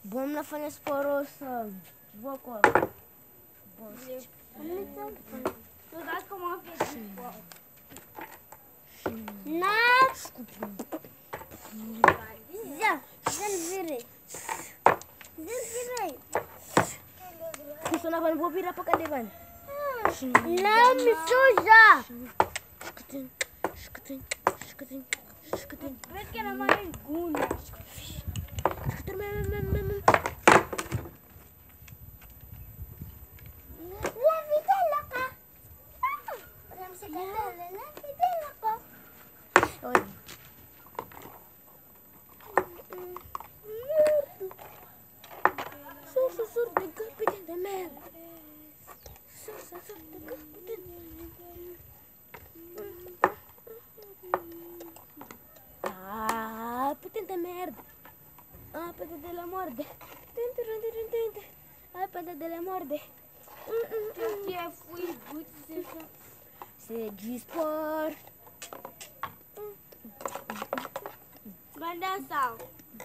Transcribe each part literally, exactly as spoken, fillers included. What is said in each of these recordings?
Bom nafanya sporo să vă cu bom. Tu dați cum am fi. Na. Ja, zelvire. Zelvire. Kusona ban bobira pakadeban. Na mi suja. Shkutin. Shkutin. Shkutin. Shkutin. Vezi că n-am mai guna. Ah, putain de merde. Ah, putain de la morde. Ah, putain de la morde. Tu es fouille, goûte, c'est ça. C'est du sport. Ganda sau.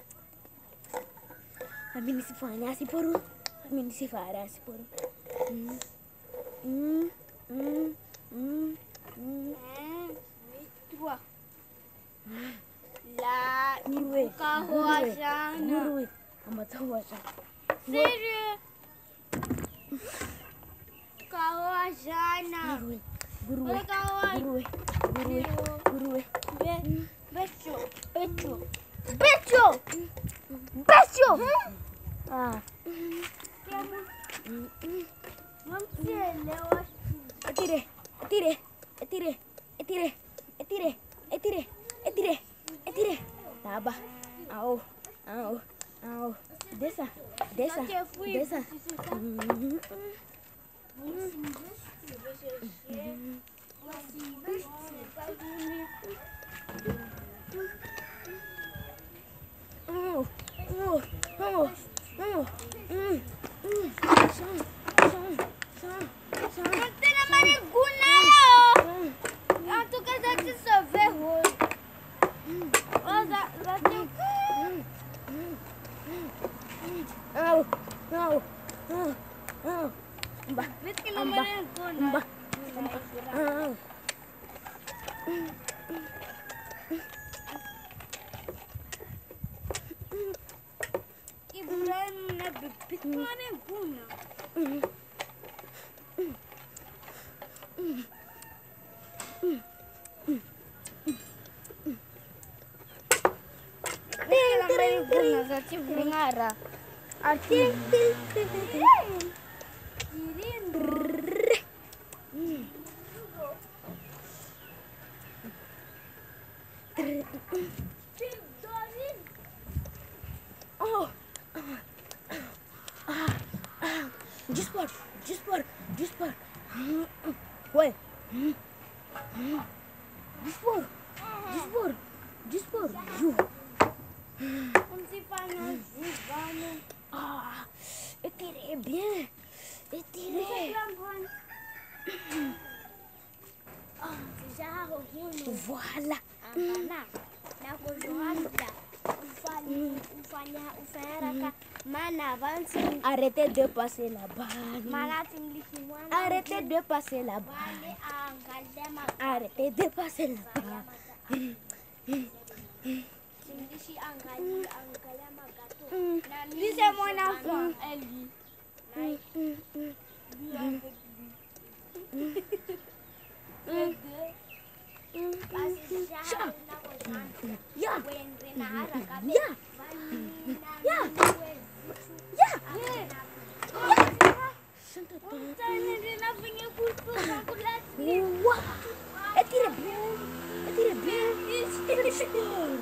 Amini si fanya si poru. Amini si fara si poru. Mm. Mm. Mm. Mm. Mm. Toi. La Nguruwe. kahwajana. Nguruwe. Amatawaja. Sérieux. Kahwajana. Nguruwe. Nguruwe. Kahwajana. Nguruwe. Nguruwe. Nguruwe. Becho. Becho. Becho. Becho. Ah. Vamos elewa. Etire. Etire. Etire. Etire. Etire. Etire. Etire. Etire. Taba. Au. Au. Au. Desça. Desça. Desça. Oh. Oh. Oh. Oh. Mm. Mm. Som. Som. Som. Som. Não tem na mariguna. Eu tô casado de só ver hoje. Olha, lá tem. Au. Au. Au. Au. Mbah. Vê que na mariguna. Mbah. Au. Ibrahim na bibit mariguna. Zati vingara. Arting. Oh. Jispor. Jispor. Jispor. Ué. Jispor. Jispor. Jispor. Como se faz no Zivano? Ah, étirez bien. Étirez. Voilà. Arrêtez de passer la balle. Arrêtez de passer la balle. Arrêtez de passer la balle. Lui c'est mon enfant, elle dit. Ya. Ya. Ya. Ya. Wah. Étirez bien. Étirez bien. Étirez bien.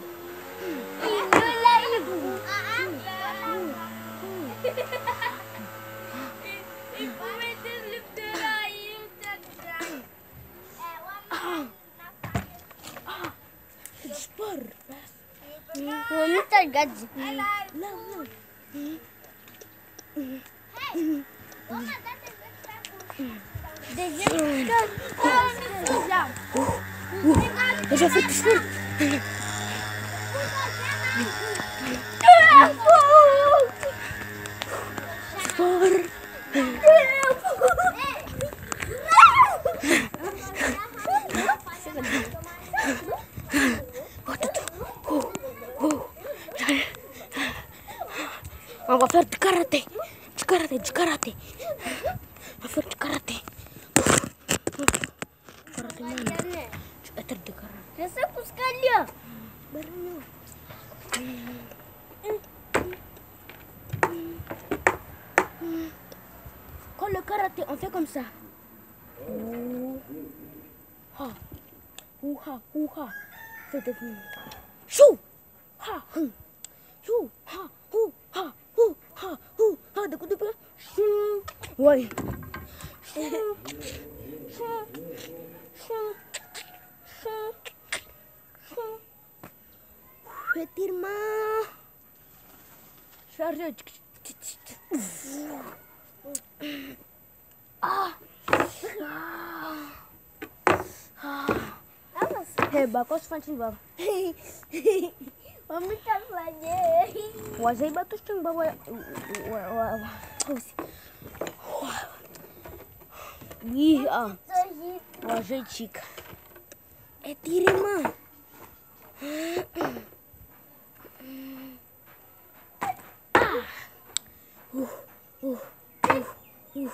Spor. Não tá ligado? Não, não. Eu já fui piscina. On va faire du karaté. Du karaté, du karaté. On va faire du karaté. Karaté mana? Du eter de karaté. Rasa aku sekali ya. Baru. Quand le karaté, on fait comme ça. Ouh ha, ouh ha, ouh ha. Faites des chou, ha, hum, chou, ha, ouh ha, ouh ha, ouh ha. De coup de pied. Ouais. Étirement. Charge. Ah. Hei, bakos fancing bab. Mami tak lagi. Wazai batus ceng bawa. Ih ah. Wazai cik. Étirement. Uh, uh, uh, uh.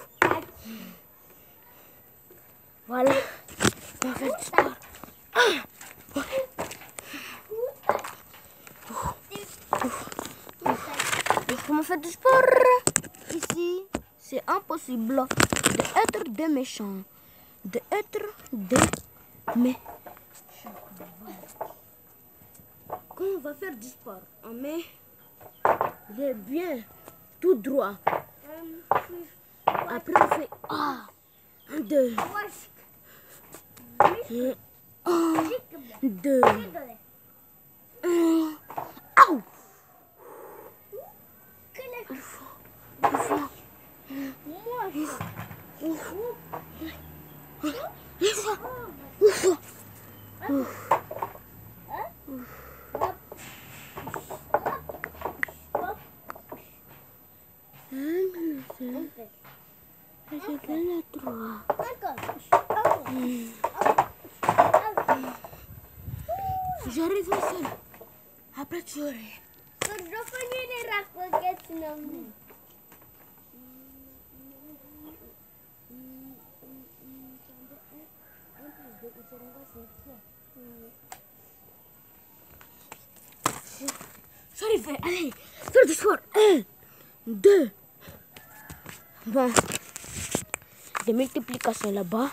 Voilà, on va faire du sport. Ah. Comment faire du sport? Ici, c'est impossible d'être des méchants. D'être des méchants. Quand on va faire du sport, on met les bien tout droit. Après on fait ah, un, deux, un, deux, un, au. J'arrive seul. Après tu aurais. J'arrive, allez, faire du sport. Un, deux. Bon, des multiplications là-bas.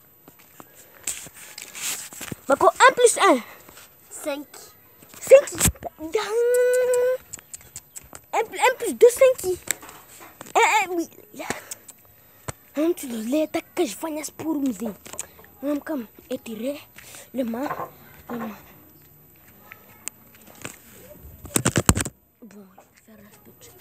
Bako un plus un. Cinq. Cinq. Un, un plus deux, cinq. Un, un, oui. Un, tu les attaques que je fais pour me. On va comme étirer le main. Le main. Bon, je vais faire la touche.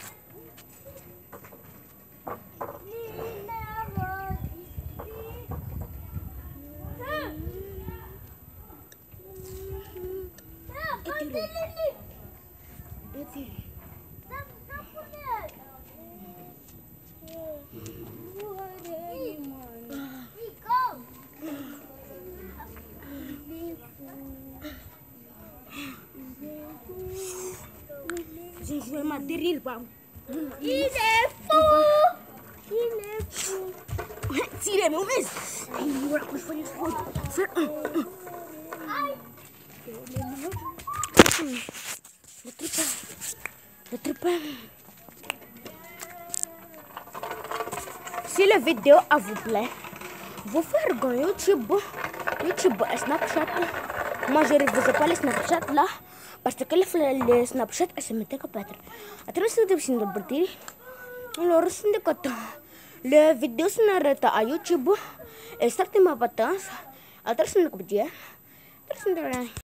Je vais m'atterrir, pas. Il est fou! Il est fou! Tirez, mais on met. Il va faire du sport. Faire un. Le triple. Le triple. Si la vidéo a vous plaît, vous faire gagner YouTube, YouTube et Snapchat. Moi je ne refaisais pas les Snapchat là parce que les Snapchat se mettaient à perdre. Après c'est de signer le boutique. Alors c'est de côté. Les vidéos sont à YouTube et certainement pas tant. Après c'est de côté. Après c'est de